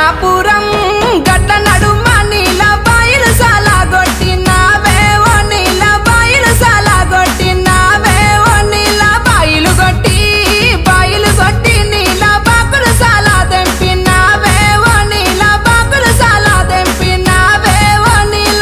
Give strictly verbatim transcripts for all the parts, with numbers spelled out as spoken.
కన్నాపురం గట్ల నడుమ నీల బాయిలు సాలాగొట్టినావే ఓ నీల బాయిలు సాలాగొట్టినావే ఓ నీల బాయిలు కొట్టి బాయిలు కొట్టి నీల బాకులు సాలా తెంపినావే ఓ నీల బాకులు సాలా తెంపినావే ఓ నీల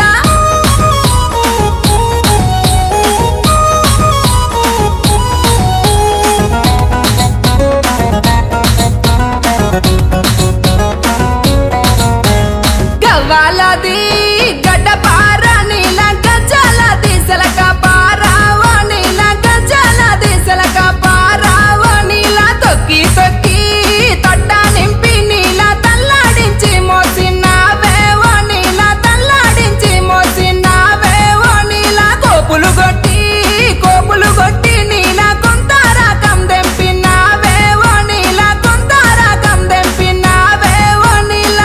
గవ్వాలది గడ్డ పార నీల గజ్జల దిశలక పారా ఓ నీల గజ్జల దిశలక పారా ఓ నీల తొక్కి తొక్కి తొట్ట నింపి నీల తల్లాడించి మోసినావే ఓ నీల తల్లాడించి మోసినావే ఓ నీల కోపులు కొట్టి కోపులు కొట్టి నీల కొంత రకం దెంపినావే ఓ నీల కొంత రకం దెంపినావే ఓ నీల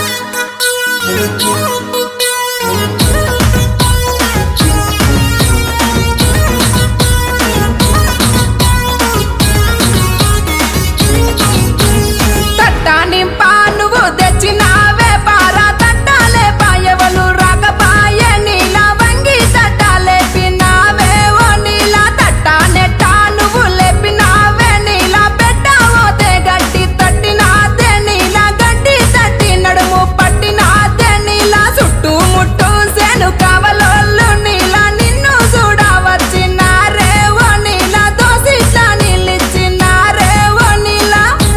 తట్టా నింపా నువ్వు తెచ్చినావే పారా తట్టాలే పాయవలు రాకపాయే నీల వంగి తట్టాలేపినావే ఓ నీల తట్టా నెట్టా నువ్వు లేపినావే నీల పెట్టావోతే గడ్డి తట్టినాదే నీల గడ్డి తట్టి నడుము పట్టినాదే నీల చుట్టూ ముట్టు సేను కావలోళ్ళు నీల నిన్ను చూడవచ్చినారే ఓ నీల దోసిట్లా నీళ్ళిచ్చినారే ఓ నీల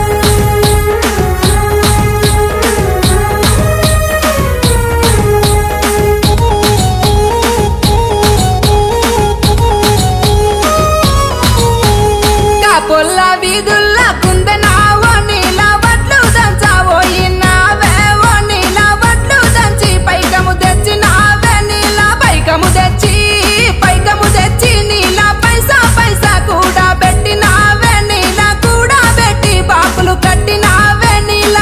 కాపుల్ల వీధుల్ల కుందనావో నీల వడ్లు దంచావోయినావే ఓ నీల వడ్లు దంచి పైకము తెచ్చినావే నీల పైకము తెచ్చి పైకము తెచ్చి నీల పైసా పైసా కూడా పెట్టినావే నీల కూడా పెట్టి బాకులు కట్టినావే నీల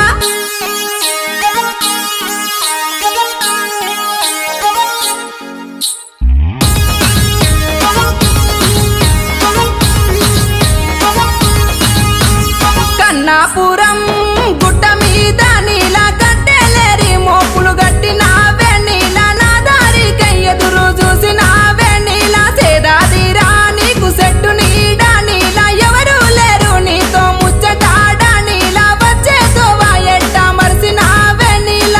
కన్నాపురం గుట్ట మీద నీల గట్టెలేరి మోపులు గట్టినావే నీల నా దారికై ఎదురు చూసినావే నీల సేదాదిరా నీకు సెట్టు నీడ నీల ఎవరు లేరు నీతో ముచ్చటాడ నీల వచ్చేతో వాయెట్ట మరిసినావే నీల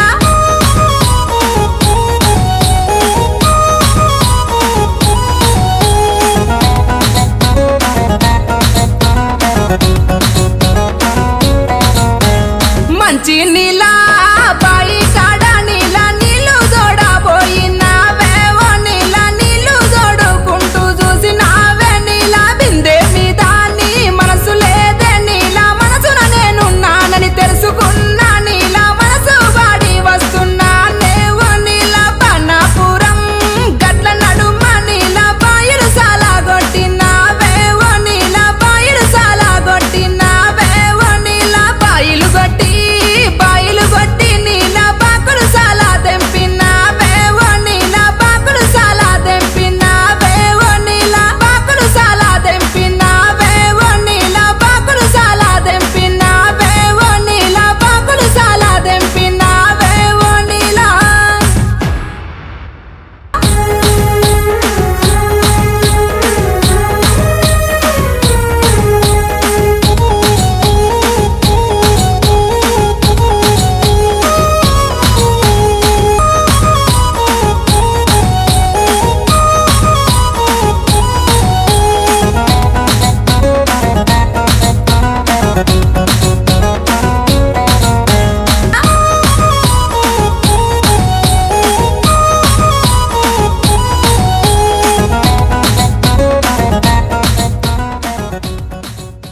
మంచి నీల